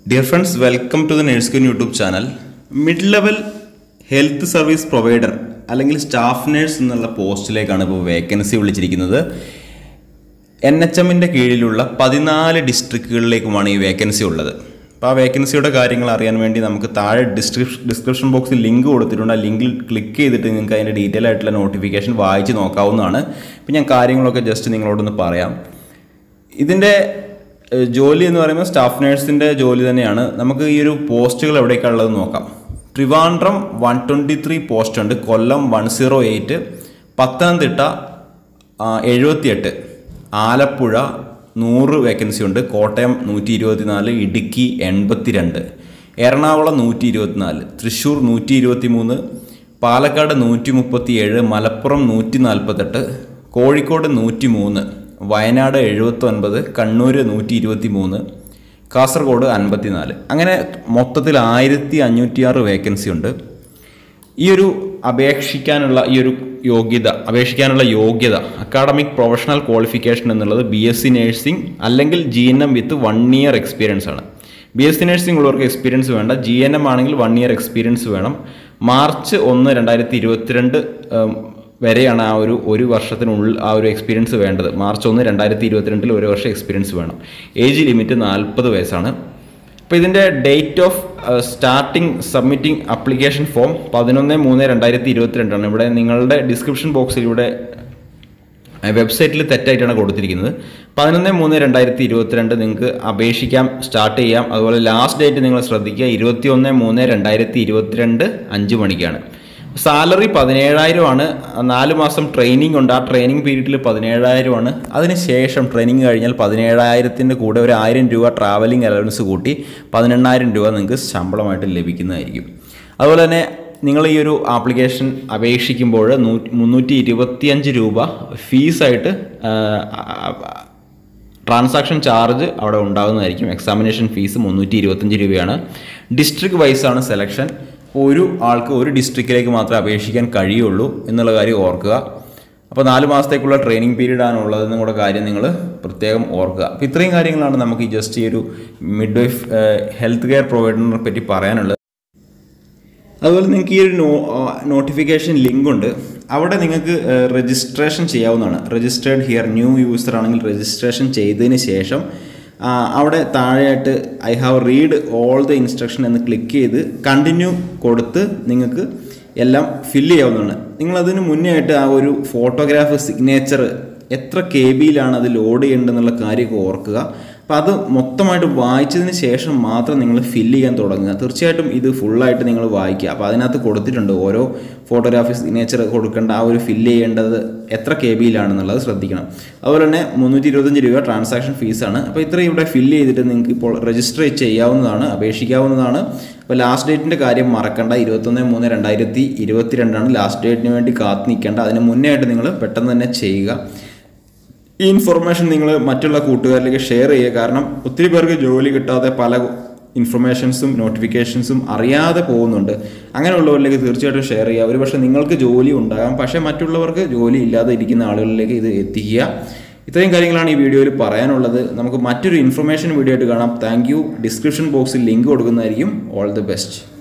Dear friends, welcome to the NurseQueen YouTube channel. Mid-level health service provider അല്ലെങ്കിൽ staff nurse എന്നുള്ള പോസ്റ്റിലേക്കാണ് ഇപ്പോൾ vacancy വിളിച്ചിരിക്കുന്നത്. NHMന്റെ കീഴിലുള്ള 14 ഡിസ്ട്രിക്റ്റുകളിലേക്കുമാണ് ഈ വേക്കൻസി ഉള്ളത്. അപ്പോൾ ആ വേക്കൻസിയുടെ കാര്യങ്ങൾ അറിയാൻ വേണ്ടി നമുക്ക് താഴെ ഡിസ്ക്രിപ്ഷൻ ബോക്സിൽ ലിങ്ക് കൊടുത്തിട്ടുണ്ട്. ആ ലിങ്കിൽ ക്ലിക്ക് ചെയ്തിട്ട് നിങ്ങൾക്ക് അതിൻ്റെ ഡീറ്റെയിൽ ആയിട്ടുള്ള നോട്ടിഫിക്കേഷൻ വായിച്ച് നോക്കാവുന്നതാണ്. ഇപ്പോൾ ഞാൻ കാര്യങ്ങളൊക്കെ ജസ്റ്റ് നിങ്ങളോടൊന്ന് പറയാം. ഇതിൻ്റെ ജോലി എന്ന് പറയുമ്പോൾ സ്റ്റാഫ് നേഴ്സിൻ്റെ ജോലി തന്നെയാണ്. നമുക്ക് ഈ ഒരു പോസ്റ്റുകൾ എവിടേക്കാണുള്ളത് നോക്കാം. ട്രിവാൻഡ്രം 123 പോസ്റ്റ് ഉണ്ട്, കൊല്ലം 108, പത്തനംതിട്ട 78, ആലപ്പുഴ 100 വേക്കൻസി ഉണ്ട്, കോട്ടയം 124, ഇടുക്കി 82, എറണാകുളം 124, തൃശ്ശൂർ 123, പാലക്കാട് 137, മലപ്പുറം 148, കോഴിക്കോട് 103, വയനാട് 79, കണ്ണൂർ 123, കാസർഗോഡ് 54. അങ്ങനെ മൊത്തത്തിൽ 1506 വേക്കൻസി ഉണ്ട്. ഈ ഒരു അപേക്ഷിക്കാനുള്ള യോഗ്യത അക്കാഡമിക് പ്രൊഫഷണൽ ക്വാളിഫിക്കേഷൻ എന്നുള്ളത് BSc നേഴ്സിംഗ് അല്ലെങ്കിൽ GNM വിത്ത് 1 ഇയർ എക്സ്പീരിയൻസ് ആണ്. BSc നേഴ്സിംഗ് ഉള്ളവർക്ക് എക്സ്പീരിയൻസ് വേണ്ട. GNM ആണെങ്കിൽ 1 ഇയർ എക്സ്പീരിയൻസ് വേണം. മാർച്ച് 1, 2022 വരെയാണ് ഒരു വർഷത്തിനുള്ളിൽ ആ ഒരു എക്സ്പീരിയൻസ് വേണ്ടത്. മാർച്ച് 1, 2022 1 വർഷം എക്സ്പീരിയൻസ് വേണം. ഏജ് ലിമിറ്റ് 40 വയസ്സാണ്. അപ്പോൾ ഇതിൻ്റെ date of starting submitting application form 11/3/2022 ആണ്. ഇവിടെ നിങ്ങളുടെ ഡിസ്ക്രിപ്ഷൻ ബോക്സിൽ ഇവിടെ വെബ്സൈറ്റിൽ തെറ്റായിട്ടാണ് കൊടുത്തിരിക്കുന്നത്. 11/3/2022 നിങ്ങൾക്ക് അപേക്ഷിക്കാം, സ്റ്റാർട്ട് ചെയ്യാം. അതുപോലെ ലാസ്റ്റ് ഡേറ്റ് നിങ്ങൾ ശ്രദ്ധിക്കുക, 21/3/2022 5 മണിക്കാണ്. സാലറി 17,000 ആണ്. 4 മാസം ട്രെയിനിങ് ഉണ്ട്. ആ ട്രെയിനിങ് പീരീഡിൽ 17,000 ആണ്. അതിനുശേഷം ട്രെയിനിങ് കഴിഞ്ഞാൽ 17,000 കൂടെ ഒരു 1,000 രൂപ ട്രാവലിംഗ് അലവൻസ് കൂട്ടി 18,000 രൂപ നിങ്ങൾക്ക് ശമ്പളമായിട്ട് ലഭിക്കുന്നതായിരിക്കും. അതുപോലെ തന്നെ നിങ്ങൾ ഈ ഒരു ആപ്ലിക്കേഷൻ അപേക്ഷിക്കുമ്പോൾ 325 രൂപ ഫീസായിട്ട് ട്രാൻസാക്ഷൻ ചാർജ് അവിടെ ഉണ്ടാകുന്നതായിരിക്കും. എക്സാമിനേഷൻ ഫീസ് 325 രൂപയാണ്. ഡിസ്ട്രിക്ട് വൈസാണ് സെലക്ഷൻ. ഒരു ആൾക്ക് ഒരു ഡിസ്ട്രിക്റ്റിലേക്ക് മാത്രമേ അപേക്ഷിക്കാൻ കഴിയുള്ളൂ എന്നുള്ള കാര്യം ഓർക്കുക. അപ്പോൾ 4 മാസത്തേക്കുള്ള ട്രെയിനിങ് പീരീഡാണ് ഉള്ളതെന്നും കൂടെ കാര്യം നിങ്ങൾ പ്രത്യേകം ഓർക്കുക. അപ്പോൾ ഇത്രയും കാര്യങ്ങളാണ് നമുക്ക് ജസ്റ്റ് ഈ ഒരു മിഡ് വൈഫ് ഹെൽത്ത് കെയർ പ്രൊവൈഡറിനെ പറ്റി പറയാനുള്ളത്. അതുപോലെ നിങ്ങൾക്ക് ഈ ഒരു നോട്ടിഫിക്കേഷൻ ലിങ്ക് ഉണ്ട്. അവിടെ നിങ്ങൾക്ക് രജിസ്ട്രേഷൻ ചെയ്യാവുന്നതാണ്. രജിസ്റ്റേർഡ് ഹിയർ ന്യൂ യൂസർ ആണെങ്കിൽ രജിസ്ട്രേഷൻ ചെയ്തതിന് ശേഷം അവിടെ താഴെയായിട്ട് I have read all the instruction എന്ന് ക്ലിക്ക് ചെയ്ത് കണ്ടിന്യൂ കൊടുത്ത് നിങ്ങൾക്ക് എല്ലാം ഫില്ല് ചെയ്യാവുന്നതാണ്. നിങ്ങളതിന് മുന്നേ ആയിട്ട് ആ ഒരു ഫോട്ടോഗ്രാഫ് സിഗ്നേച്ചർ എത്ര KB അത് ലോഡ് ചെയ്യേണ്ടതെന്നുള്ള കാര്യമൊക്കെ ഓർക്കുക. അപ്പോൾ അത് മൊത്തമായിട്ട് വായിച്ചതിന് ശേഷം മാത്രം നിങ്ങൾ ഫില്ല് ചെയ്യാൻ തുടങ്ങുക. തീർച്ചയായിട്ടും ഇത് ഫുള്ളായിട്ട് നിങ്ങൾ വായിക്കുക. അപ്പോൾ അതിനകത്ത് കൊടുത്തിട്ടുണ്ട് ഓരോ ഫോട്ടോഗ്രാഫി സിഗ്നേച്ചർ കൊടുക്കേണ്ട ആ ഒരു ഫില്ല് ചെയ്യേണ്ടത് എത്ര KB ശ്രദ്ധിക്കണം. അതുപോലെ തന്നെ 325 രൂപ ട്രാൻസാക്ഷൻ ഫീസാണ്. അപ്പോൾ ഇത്രയും ഇവിടെ ഫില്ല് ചെയ്തിട്ട് നിങ്ങൾക്ക് ഇപ്പോൾ രജിസ്റ്റർ ചെയ്യാവുന്നതാണ്, അപേക്ഷിക്കാവുന്നതാണ്. അപ്പോൾ ലാസ്റ്റ് ഡേറ്റിൻ്റെ കാര്യം മറക്കണ്ട. 21/3/2022 ലാസ്റ്റ് ഡേറ്റിന് വേണ്ടി കാത്തു നിൽക്കേണ്ട. അതിന് മുന്നേ ആയിട്ട് നിങ്ങൾ പെട്ടെന്ന് തന്നെ ചെയ്യുക. ഈ ഇൻഫർമേഷൻ നിങ്ങൾ മറ്റുള്ള കൂട്ടുകാരിലേക്ക് ഷെയർ ചെയ്യുക. കാരണം ഒത്തിരി പേർക്ക് ജോലി കിട്ടാതെ പല ഇൻഫർമേഷൻസും നോട്ടിഫിക്കേഷൻസും അറിയാതെ പോകുന്നുണ്ട്. അങ്ങനെയുള്ളവരിലേക്ക് തീർച്ചയായിട്ടും ഷെയർ ചെയ്യുക. ഒരുപക്ഷെ നിങ്ങൾക്ക് ജോലി ഉണ്ടാകാം, പക്ഷേ മറ്റുള്ളവർക്ക് ജോലി ഇല്ലാതെ ഇരിക്കുന്ന ആളുകളിലേക്ക് ഇത് എത്തിക്കുക. ഇത്രയും കാര്യങ്ങളാണ് ഈ വീഡിയോയിൽ പറയാനുള്ളത്. നമുക്ക് മറ്റൊരു ഇൻഫർമേഷൻ വീഡിയോ ആയിട്ട് കാണാം. Thank you. ഡിസ്ക്രിപ്ഷൻ ബോക്സിൽ ലിങ്ക് കൊടുക്കുന്നതായിരിക്കും. All the best.